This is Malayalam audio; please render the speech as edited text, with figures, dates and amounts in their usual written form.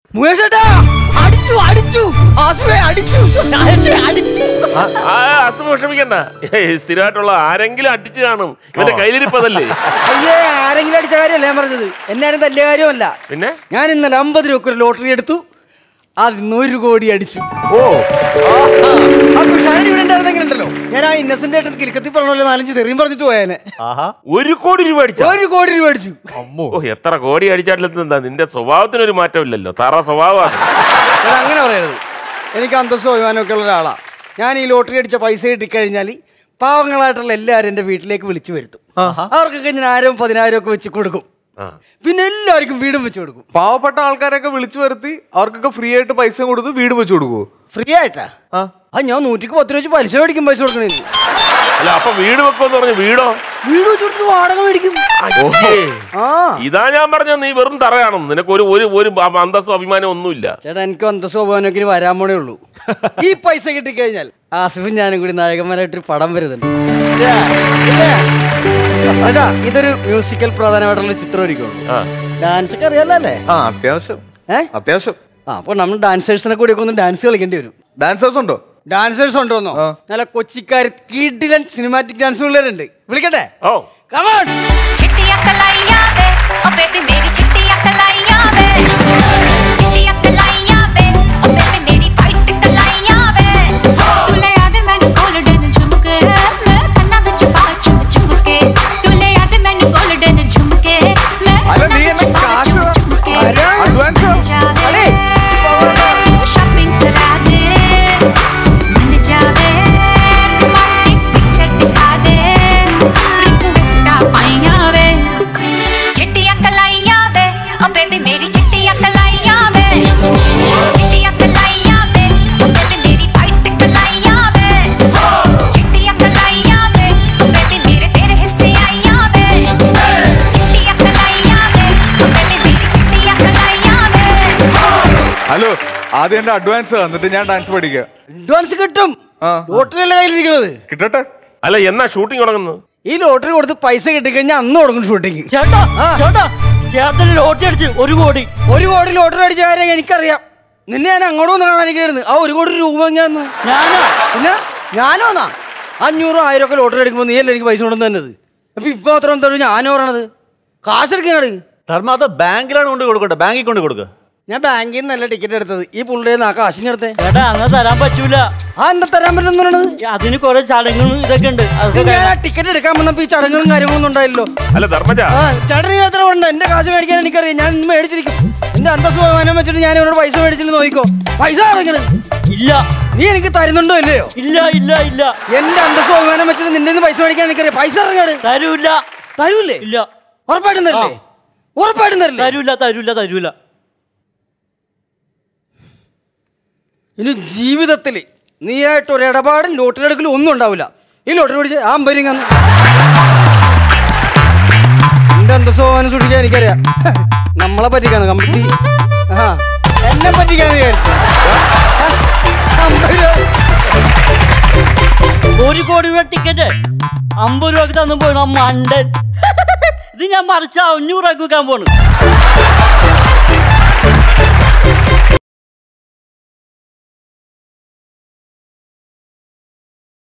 മുകേഷേട്ടാ അടിച്ചു അടിച്ചു അടിച്ചു വിഷമിക്കണ്ട. സ്ഥിരമായിട്ടുള്ള ആരെങ്കിലും അടിച്ചു കാണും. ഇവന്റെ കയ്യിലിരിപ്പതല്ലേ? അയ്യേ, ആരെങ്കിലും അടിച്ച കാര്യമല്ല ഞാൻ പറഞ്ഞത്. എന്നാലും തല്ലിയ കാര്യമല്ല. പിന്നെ ഞാൻ ഇന്നലെ 50 രൂപ ഒരു ലോട്ടറി എടുത്തു. അതിന് 1 കോടി അടിച്ചു. ഇവിടെ ഉണ്ടായിരുന്നെങ്കിലുണ്ടല്ലോ ഞാൻ ആ ഇന്നസെന്റ് ആയിട്ട് കിൽക്കത്തി പറഞ്ഞല്ലോ 4-5 തെറിയും പറഞ്ഞിട്ട് പോയാനെ. 1 കോടി രൂപ അടിച്ചു. 1 കോടി രൂപ അടിച്ചു. എത്ര കോടി അടിച്ചാട്ടിലെന്താ? നിന്റെ സ്വഭാവത്തിനൊരു മാറ്റമില്ലല്ലോ. തറ സ്വഭാവമാണ്. അങ്ങനെ പറയരുത്. എനിക്ക് അന്തസ്സും അഭിമാനമൊക്കെ ഉള്ള ഒരാളാ. ഞാൻ ഈ ലോട്ടറി അടിച്ച പൈസ കിട്ടിക്കഴിഞ്ഞാൽ പാവങ്ങളായിട്ടുള്ള എല്ലാവരും എൻ്റെ വീട്ടിലേക്ക് വിളിച്ചു വരുത്തും. അവർക്കൊക്കെ ഞാൻ 1000-10,000 ഒക്കെ വെച്ച് കൊടുക്കും. പിന്നെ എല്ലാവർക്കും വീടും വെച്ച് കൊടുക്കും. പാവപ്പെട്ട ആൾക്കാരൊക്കെ വിളിച്ചു വരുത്തി അവർക്കൊക്കെ ഫ്രീ ആയിട്ട് പൈസ കൊടുത്ത് വീട് വെച്ച് കൊടുക്കുവോ? ഫ്രീ ആയിട്ടാ? ഞാൻ 110 രൂപ പലിശ മേടിക്കും. പൈസ കൊടുക്കണേ. അല്ല, അപ്പൊ വീട് വെക്കുമെന്ന് പറഞ്ഞു. വീട് വെച്ച് കൊടുത്ത് വാടക മേടിക്കും. ഇതാ ഞാൻ പറഞ്ഞ നീ വെറും തറയാണെന്ന്. നിനക്ക് ഒരു അന്തസ്സും അഭിമാനം ഒന്നുമില്ല. ചേട്ടാ, എനിക്ക് അന്തസ്സും അഭിമാനമൊക്കെ വരാൻ പോണേ ഉള്ളൂ. ഈ പൈസ കിട്ടിക്കഴിഞ്ഞാൽ ആസിഫും ഞാനും കൂടി നായകന്മാരായിട്ടൊരു പടം വരുന്നുണ്ട്. ചേട്ടാ, ഇതൊരു മ്യൂസിക്കൽ പ്രധാനമായിട്ടുള്ള ചിത്രമായിരിക്കും. ഡാൻസ് ഒക്കെ അറിയാലോ അല്ലേ? അത്യാവശ്യം. അപ്പൊ നമ്മൾ ഡാൻസേഴ്സിനെ കൂടി ഒക്കെ ഒന്ന് ഡാൻസ് കളിക്കേണ്ടി വരും. ഡാൻസേഴ്സ് ഉണ്ടോ? ഡാൻസേഴ്സ് ഉണ്ടോന്നോ? നല്ല കൊച്ചിക്കാർ കിടിലൻ സിനിമാറ്റിക് ഡാൻസ് പിള്ളേരുണ്ട്. വിളിക്കട്ടെ? കമോൺ. ഹലോ, ആദ്യം എന്റെ അഡ്വാൻസ് തന്നിട്ട് ഞാൻ ഡാൻസ് പഠിക്കാം. അഡ്വാൻസ് കിട്ടും. ലോട്ടറി അല്ലേ കയ്യിലിരിക്കുന്നത്? കിട്ടട്ടെ. അല്ല, എന്നാ ഷൂട്ടിംഗ് തുടങ്ങുന്നത്? ഈ ലോട്ടറി കൊടുത്ത് പൈസ കിട്ടിക്കഴിഞ്ഞാൽ അന്ന് തുടങ്ങും ഷൂട്ടിങ്. ലോട്ടറി അടിച്ച് 1 കോടി. 1 കോടി ലോട്ടറി അടിച്ച കാര്യം എനിക്കറിയാം. നിന്നെ ഞാൻ അങ്ങോട്ട് വന്ന് കാണാൻ എനിക്കായിരുന്നു. ആ 1 കോടി രൂപ പിന്നെ ഞാനോന്നാ 500-1000 ഒക്കെ ലോട്ടറി അടിക്കുമ്പോൾ നീ അല്ലേ എനിക്ക് പൈസ കൊണ്ടു തന്നത്. അപ്പൊ ഇപ്പൊ മാത്രം എന്താ ഞാനോ പറയണത്? കാശെടുക്കാണ് ധർമ്മ. അത് ബാങ്കിലാണ് കൊണ്ട് കൊടുക്കട്ടെ. ബാങ്കിൽ കൊണ്ട് കൊടുക്കുക. ഞാൻ ബാങ്കിൽ നിന്നല്ല ടിക്കറ്റ് എടുത്തത്. ഈ പുള്ളിയുടെ ആ കാശിനെടുത്തേ. ചേട്ടാ, അങ്ങനെ തരാൻ പറ്റൂല. എന്താ തരാൻ പറ്റുന്നത്? അതിന് കുറെ ചടങ്ങും ഇതൊക്കെ ഉണ്ട്. ടിക്കറ്റ് എടുക്കാൻ വന്നപ്പോ ഈ ചടങ്ങും കാര്യങ്ങളൊന്നും ഉണ്ടായില്ലോ. അല്ല ധർമ്മജ, ചേട്ടന് എത്ര ഉണ്ട്? എന്റെ കാശ് മേടിക്കാൻ എനിക്കറിയാം. ഞാൻ മേടിച്ചിരിക്കും. എന്റെ അന്തസ്സും അഭിമാനം വെച്ചിട്ട് ഞാൻ ഇവരോട് പൈസ മേടിച്ചിട്ട് നോക്കിക്കോ. പൈസ ഇറങ്ങണത് ഇല്ല. നീ എനിക്ക് തരുന്നുണ്ടോ ഇല്ലയോ? ഇല്ല ഇല്ല ഇല്ല. എന്റെ അന്തസ്സും അഭിമാനം വെച്ചിട്ട് നിന്റെ പൈസ മേടിക്കാൻ എനിക്കറിയാം. പൈസ ഇറങ്ങാണ്. തരൂല്ല. തരൂല്ലേ? ഇല്ല. ഉറപ്പായിട്ടും തരില്ലേ? ഉറപ്പായിട്ടും തരില്ല. തരൂല്ല തരൂല്ല തരൂല. ഇനി ജീവിതത്തിൽ നീയായിട്ട് ഒരു ഇടപാടും ലോട്ടറി എടുക്കലും ഒന്നും ഉണ്ടാവില്ല. ഈ ലോട്ടറി പിടിച്ച് ആമ്പരിങ്ങന്ന് എന്റെ അന്തസ്സോവാനും സൂക്ഷിക്കാൻ എനിക്കറിയാം. നമ്മളെ പറ്റിക്കാന്ന് കമ്പറ്റി എന്നെ പറ്റിക്കാന്ന് വിചാരിച്ചു. 1 കോടി രൂപ ടിക്കറ്റ് 50 രൂപക്ക് തന്നു പോയി മണ്ടൻ. ഇത് ഞാൻ മറിച്ച് 500 രൂപക്ക് വെക്കാൻ പോണു.